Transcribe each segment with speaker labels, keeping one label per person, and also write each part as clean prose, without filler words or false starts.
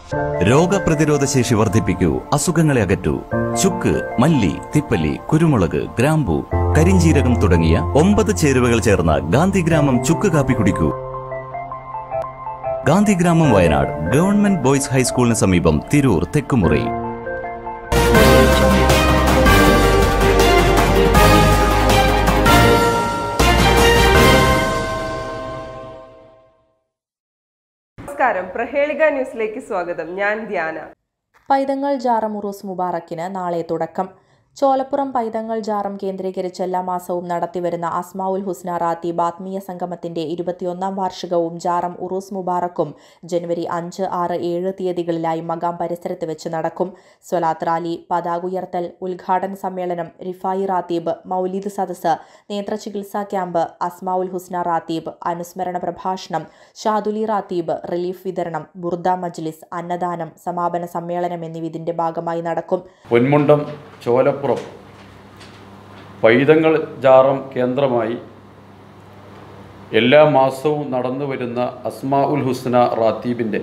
Speaker 1: രോഗപ്രതിരോധ ശേഷി വർദ്ധിപ്പിക്കൂ, അസുഖങ്ങളെ അകറ്റൂ. ചുക്ക്, മല്ലി, തിപ്പല്ലി, കുരുമുളക്, ഗ്രാമ്പു, കരിഞ്ജീരകം തുടങ്ങിയ 9 ചേരുവകൾ ചേർന്ന ഗാന്ധിഗ്രാമം ചുക്ക് കാപ്പി കുടിക്കൂ. ഗാന്ധിഗ്രാമം, വയനാട് ഗവൺമെന്റ് ബോയ്സ് ഹൈസ്കൂളിന് സമീപം, തിരൂർ തെക്കുമുറി.
Speaker 2: നമസ്കാരം, പ്രഹേളിക ന്യൂസിലേക്ക് സ്വാഗതം. ഞാൻ ധ്യാന.
Speaker 3: പൈതങ്ങൾ ജാറം ഉറൂസ് മുബാറക്കിന് നാളെ തുടക്കം. ചോലപ്പുറം പൈതങ്ങൾ ജാറം കേന്ദ്രീകരിച്ച് എല്ലാ മാസവും നടത്തിവരുന്ന അസ്മാഉൽ ഹുസ്ന റാത്തീബ് ആത്മീയ സംഗമത്തിന്റെ 21ാം വാർഷികവും ജാറം ഉറൂസ് മുബാറക്കും ജനുവരി 5, 6, 7 തീയതികളിലായി മകാം പരിസരത്ത് വെച്ച് നടക്കും. സ്വലാത്ത് റാലി, പതാകുയർത്തൽ, ഉദ്ഘാടന സമ്മേളനം, റിഫായി റാത്തീബ്, മൗലിദ് സദസ്സ്, നേത്രചികിത്സാ ക്യാമ്പ്, അസ്മാഉൽ ഹുസ്ന റാത്തീബ്, അനുസ്മരണ പ്രഭാഷണം, ഷാദുലി റാത്തീബ്, റിലീഫ് വിതരണം, ബുർദ മജ്ലിസ്, അന്നദാനം, സമാപന സമ്മേളനം എന്നിവ ഇതിന്റെ ഭാഗമായി നടക്കും.
Speaker 4: പൊന്മുണ്ടം ചോലപ്പുറം പൈതങ്ങൾ ജാറം കേന്ദ്രമായി എല്ലാ മാസവും നടന്നു വരുന്ന അസ്മാഉൽ ഹുസ്ന റാത്തീബിൻ്റെ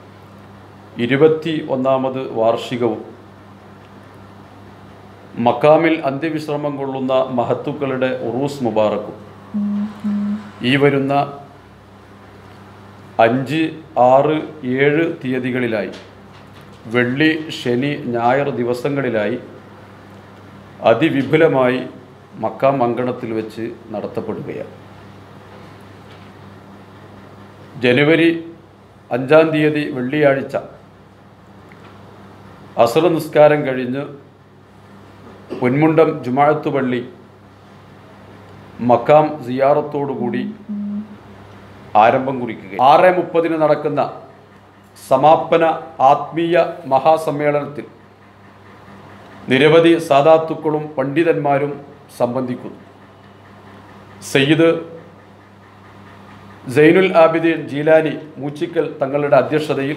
Speaker 4: 21ാമത് വാർഷികവും മക്കാമിൽ അന്ത്യവിശ്രമം കൊള്ളുന്ന മഹത്തുക്കളുടെ ഉറൂസ് മുബാറക്കും ഈ വരുന്ന 5, 6, 7 തീയതികളിലായി വെള്ളി, ശനി, ഞായർ ദിവസങ്ങളിലായി അതിവിപുലമായി മക്കാം അങ്കണത്തിൽ വെച്ച് നടത്തപ്പെടുകയാണ്. ജനുവരി 5-ാം തീയതി വെള്ളിയാഴ്ച അസ്ർ നിസ്കാരം കഴിഞ്ഞ് പൊന്മുണ്ടം ജുമാഅത്ത് പള്ളി മക്കാം സിയാറത്തോടുകൂടി ആരംഭം കുറിക്കുക. 6:30 നടക്കുന്ന സമാപന ആത്മീയ മഹാസമ്മേളനത്തിൽ നിരവധി സാദാത്തുക്കളും പണ്ഡിതന്മാരും സംബന്ധിക്കുന്നു. സയ്യിദ് സൈനുൽ ആബിദീൻ ജീലാനി മൂച്ചിക്കൽ തങ്ങളുടെ അധ്യക്ഷതയിൽ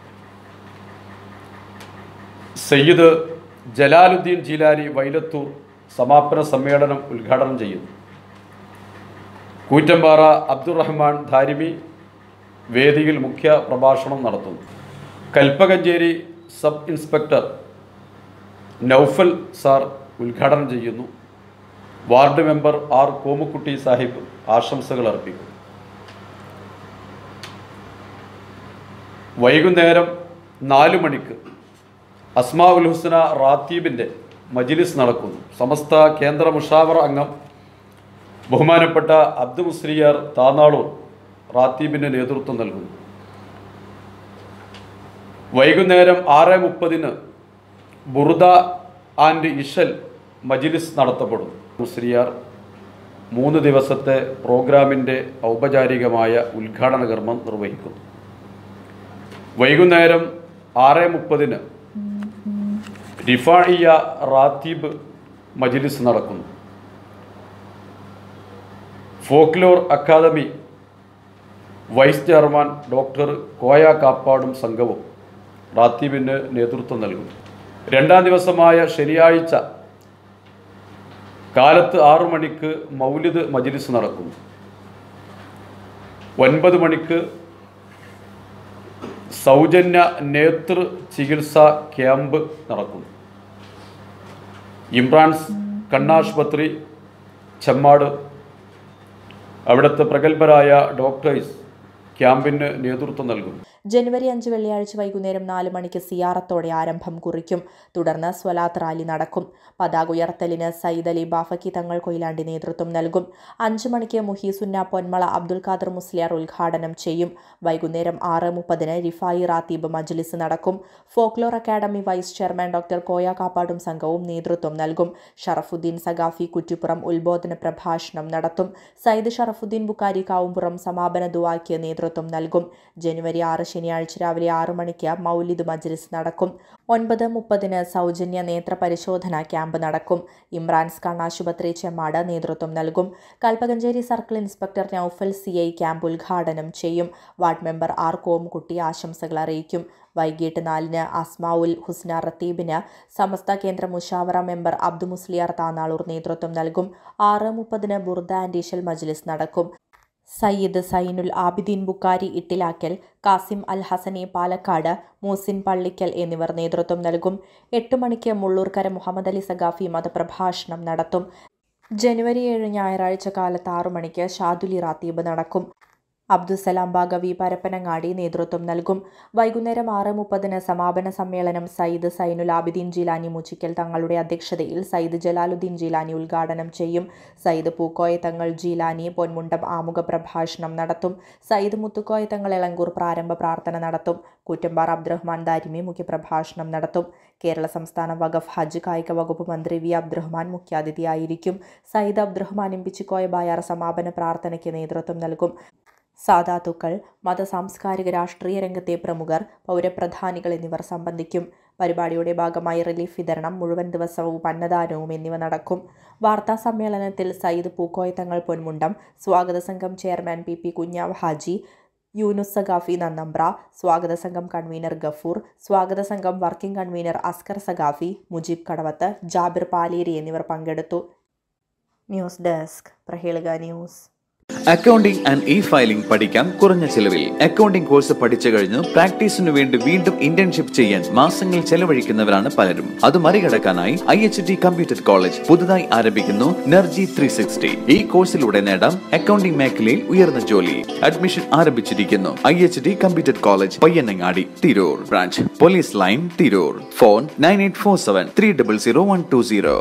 Speaker 4: സയ്യിദ് ജലാലുദ്ദീൻ ജീലാനി വൈലത്തൂർ സമാപന സമ്മേളനം ഉദ്ഘാടനം ചെയ്യുന്നു. കൂറ്റമ്പാറ അബ്ദുറഹ്മാൻ ധാരിമി വേദിയിൽ മുഖ്യ പ്രഭാഷണം നടത്തുന്നു. Kalpakanchery sub inspector Naufal sir ഉദ്ഘാടനം ചെയ്യുന്നു. Ward member R Komukutty Sahib ആശംസകൾ അർപ്പിക്കും. വൈകുന്നേരം 4 മണിക്ക് അസ്മാഉൽ ഹുസ്ന റാത്തീബിൻ്റെ മജ്ലിസ് നടക്കുന്നു. സമസ്ത കേന്ദ്ര മുഷാവറ അംഗം ബഹുമാനപ്പെട്ട അബ്ദു മുസ്ലിയാർ താനാളൂർ റാത്തീബിന് നേതൃത്വം നൽകുന്നു. വൈകുന്നേരം 6:30 ബുർദ ആൻഡ് ഇഷൽ മജ്ലിസ് നടത്തപ്പെടുന്നു. മുസ്ലിയാർ 3 ദിവസത്തെ പ്രോഗ്രാമിൻ്റെ ഔപചാരികമായ ഉദ്ഘാടന കർമ്മം നിർവഹിക്കുന്നു. വൈകുന്നേരം 6:30 റിഫാഇയ റാത്തീബ് മജ്ലിസ് നടക്കുന്നു. Folklore academy vice chairman doctor Koya കാപ്പാടും സംഘവും റാത്തീബിന് നേതൃത്വം നൽകുന്നു. 2ാം ദിവസമായ ശനിയാഴ്ച കാലത്ത് 6 മണിക്ക് മൗലിദ് മജ്ലിസ് നടക്കുന്നു. 9 മണിക്ക് സൗജന്യ നേതൃ ചികിത്സാ ക്യാമ്പ് നടക്കുന്നു. ഇമ്രാൻസ് കണ്ണാശുപത്രി ചെമ്മാട് അവിടുത്തെ പ്രഗത്ഭരായ ഡോക്ടേഴ്സ് ക്യാമ്പിന് നേതൃത്വം നൽകും.
Speaker 3: ജനുവരി 5 വെള്ളിയാഴ്ച വൈകുന്നേരം 4 മണിക്ക് സിയാറത്തോടെ ആരംഭം കുറിക്കും. തുടർന്ന് സ്വലാത്ത് റാലി നടക്കും. പതാക ഉയർത്തലിന് സയ്യിദ് അലി ബാഫക്കി തങ്ങൾ കൊയിലാണ്ടി നേതൃത്വം നൽകും. 5 മണിക്ക് മുഹീസുന്ന പൊന്മള അബ്ദുൽ ഖാദർ മുസ്ലിയാർ ഉദ്ഘാടനം ചെയ്യും. വൈകുന്നേരം 6:30 റിഫായി റാത്തീബ് മജ്ലിസ് നടക്കും. Folklore academy vice chairman doctor Koya കാപ്പാടും സംഘവും നേതൃത്വം നൽകും. ഷറഫുദ്ദീൻ സഖാഫി കുറ്റിപ്പുറം ഉത്ബോധന പ്രഭാഷണം നടത്തും. സയ്യിദ് ഷറഫുദ്ദീൻ ബുക്കാരി കാവുംപുറം സമാപന ദുആക്ക് നേതൃത്വം നൽകും. ജനുവരി 6 ശനിയാഴ്ച രാവിലെ 6 മണിക്ക് മൗലിദ് മജ്ലിസ് നടക്കും. 9:30 സൗജന്യ നേത്ര പരിശോധന ക്യാമ്പ് നടക്കും. ഇമ്രാൻസ് കണ്ണാശുപത്രി ചെമ്മാട് നേതൃത്വം നൽകും. Kalpakanchery circle inspector Naufal CI camp ഉദ്ഘാടനം ചെയ്യും. വാർഡ് മെമ്പർ ആർ കോംകുട്ടി ആശംസകൾ അറിയിക്കും. വൈകിട്ട് 4 അസ്മാഉൽ ഹുസ്ന റാത്തീബിന് സമസ്ത കേന്ദ്ര മുഷാവറ മെമ്പർ അബ്ദു മുസ്ലിയാർ താനാളൂർ നേതൃത്വം നൽകും. 6:30 ബുർദ ആൻഡ് ഇഷൽ മജ്ലിസ് നടക്കും. സയ്യിദ് സൈനുൽ ആബിദീൻ ബുക്കാരി ഇട്ടിലാക്കൽ, കാസിം അൽ ഹസനി പാലക്കാട്, മൂസിൻ പള്ളിക്കൽ എന്നിവർ നേതൃത്വം നൽകും. 8 മണിക്ക് മുള്ളൂർക്കര മുഹമ്മദ് അലി സഖാഫി മതപ്രഭാഷണം നടത്തും. ജനുവരി 7 ഞായറാഴ്ച കാലത്ത് 6 മണിക്ക് ഷാദുലി റാത്തീബ് നടക്കും. അബ്ദുസലാം ബാഗവി പരപ്പനങ്ങാടി നേതൃത്വം നൽകും. വൈകുന്നേരം 6:30 സമാപന സമ്മേളനം സയ്യിദ് സൈനുൽ ആബിദീൻ ജീലാനി മൂച്ചിക്കൽ തങ്ങളുടെ അധ്യക്ഷതയിൽ സയ്യിദ് ജലാലുദ്ദീൻ ജീലാനി ഉദ്ഘാടനം ചെയ്യും. സയ്യിദ് പൂക്കോയ തങ്ങൾ ജീലാനി പൊന്മുണ്ടം ആമുഖ പ്രഭാഷണം നടത്തും. സയ്യിദ് മുത്തുക്കോയ തങ്ങൾ എളങ്കൂർ പ്രാരംഭ പ്രാർത്ഥന നടത്തും. കൂറ്റമ്പാറ അബ്ദുറഹ്മാൻ ദാരിമി മുഖ്യപ്രഭാഷണം നടത്തും. കേരള സംസ്ഥാന വഖഫ് ഹജ്ജ് കായിക വകുപ്പ് മന്ത്രി വി അബ്ദുറഹ്മാൻ മുഖ്യാതിഥിയായിരിക്കും. സയ്യിദ് അബ്ദുറഹ്മാൻ എംപിച്ചിക്കോയ ബായാർ സമാപന പ്രാർത്ഥനയ്ക്ക് നേതൃത്വം നൽകും. സാദാത്തുക്കൾ, മത സാംസ്കാരിക രാഷ്ട്രീയ രംഗത്തെ പ്രമുഖർ, പൗരപ്രധാനികൾ എന്നിവർ സംബന്ധിക്കും. പരിപാടിയുടെ ഭാഗമായി റിലീഫ് വിതരണം, മുഴുവൻ ദിവസവും അന്നദാനവും എന്നിവ നടക്കും. വാർത്താ സമ്മേളനത്തിൽ സയ്യിദ് പൂക്കോയ തങ്ങൾ പൊന്മുണ്ടം, സ്വാഗത സംഘം ചെയർമാൻ പി കുഞ്ഞാവ് ഹാജി, യൂനുസ് സഖാഫി നന്നമ്പ്ര, സ്വാഗത സംഘം കൺവീനർ ഗഫൂർ, സ്വാഗത സംഘം വർക്കിംഗ് കൺവീനർ അസ്കർ സഖാഫി, മുജീബ് കടവത്ത്, ജാബിർ പാലേരി എന്നിവർ പങ്കെടുത്തു. News desk, Prahelika news.
Speaker 5: Accounting and e filing പഠിക്കാം കുറഞ്ഞ ചെലവിൽ. അക്കൗണ്ടിംഗ് കോഴ്സ് പഠിച്ചു കഴിഞ്ഞു പ്രാക്ടീസിനു വേണ്ടി വീണ്ടും ഇന്റേൺഷിപ്പ് ചെയ്യാൻ മാസങ്ങൾ ചെലവഴിക്കുന്നവരാണ് പലരും. അത് മറികടക്കാനായി IHT കമ്പ്യൂട്ടർ കോളേജ് പുതുതായി ആരംഭിക്കുന്നു NERGY 360. ഈ കോഴ്സിലൂടെ നേടാം അക്കൗണ്ടിംഗ് മേഖലയിൽ ഉയർന്ന ജോലി. അഡ്മിഷൻ ആരംഭിച്ചിരിക്കുന്നു. IHT computer college, Payyanangadi, Tirur. Branch police line, Tirur. Phone 9847 300 120.